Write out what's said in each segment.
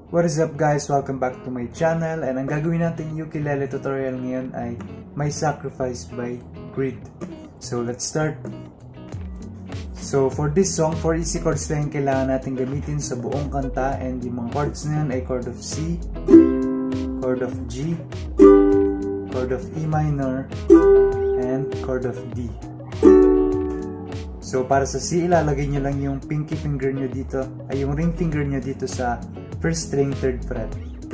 What is up guys? Welcome back to my channel, and ang gagawin natin ukulele tutorial ngayon ay My Sacrifice by Creed. So let's start. So for this song, 4 easy chords lang yung kailangan natin gamitin sa buong kanta, and yung mga chords na yun ay chord of C, chord of G, chord of E minor, and chord of D. So para sa C, ilalagay nyo lang yung pinky finger nyo dito, ay yung ring finger nyo dito sa first string 3rd fret.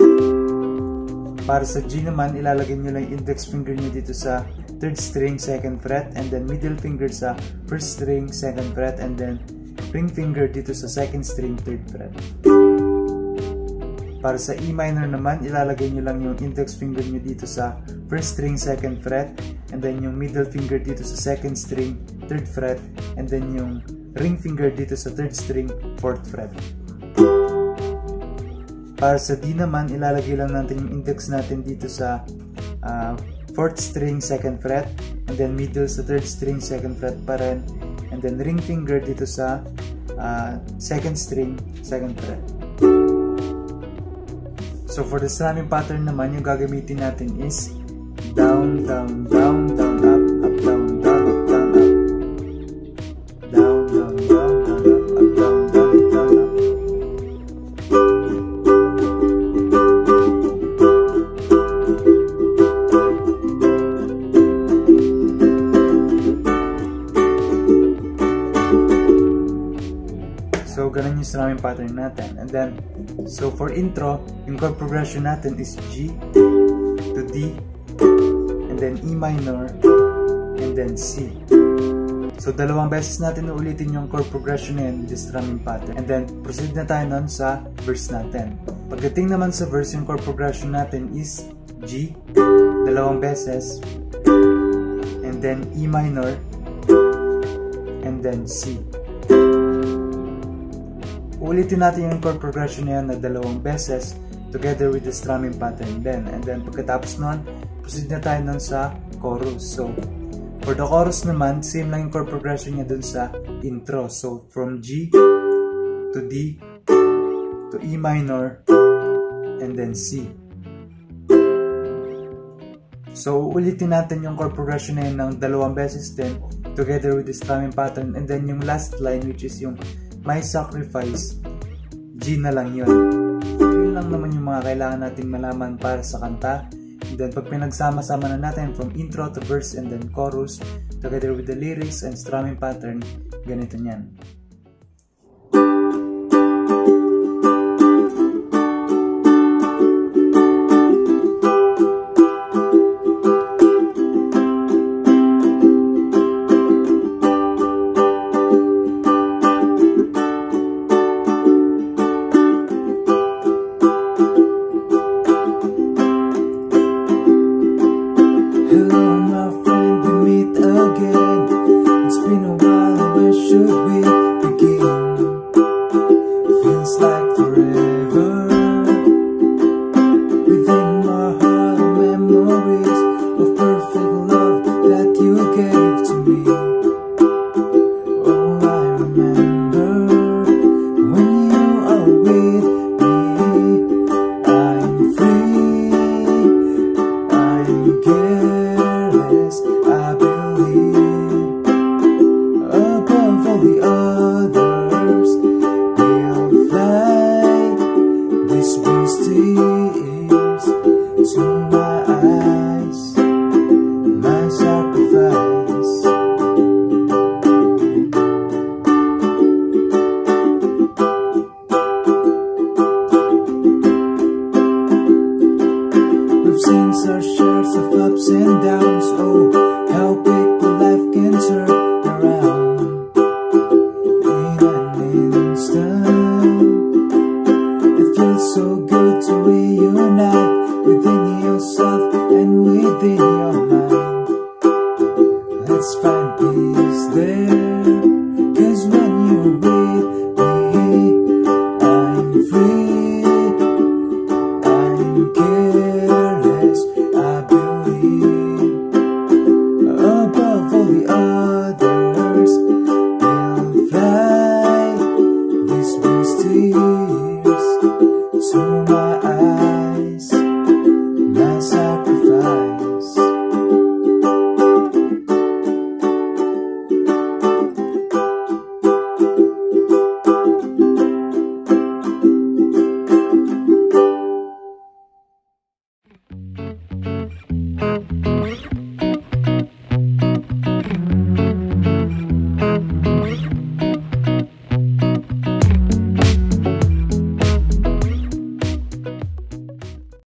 Para sa G naman, ilalagay nyo lang yung index finger nyo dito sa 3rd string 2nd fret, and then middle finger sa 1st string 2nd fret, and then ring finger dito sa 2nd string 3rd fret. Para sa E minor naman, ilalagay nyo lang yung index finger nyo dito sa 1st string 2nd fret, and then yung middle finger dito sa 2nd string 3rd fret, and then yung ring finger dito sa 3rd string 4th fret. Para sa D naman, ilalagay lang natin yung index natin dito sa 4th string 2nd fret, and then middle sa 3rd string 2nd fret pa rin, and then ring finger dito sa 2nd string 2nd fret. So for the strumming pattern naman, yung gagamitin natin is down, down, down, down, up, up, down, down, up, down, up. Down, down, down, down, up, up, down, down, up, down, up. So ganun yung strumming pattern natin. And then, so for intro, yung chord progression natin is G to D, and then E minor, and then C. So dalawang beses natin ulitin yung chord progression na yun with the strumming pattern. And then proceed na tayo nun sa verse natin. Pagdating naman sa verse, yung chord progression natin is G, dalawang beses, and then E minor, and then C. Ulitin natin yung chord progression na yan na dalawang beses together with the strumming pattern then. And then pagkatapos nun, proceed na tayo nun sa chorus. So for the chorus naman, same lang yung chord progression niya dun sa intro. So from G to D to E minor, and then C. So ulitin natin yung chord progression na yan ng dalawang beses din together with the strumming pattern, and then yung last line, which is yung My Sacrifice, G na lang yun. Yun lang naman yung mga kailangan nating malaman para sa kanta. And then pag pinagsama-sama na natin from intro to verse and then chorus together with the lyrics and strumming pattern, ganito nyan. Our shares of ups and downs, oh, how quickly life can turn around in an instant. It feels so good to reunite.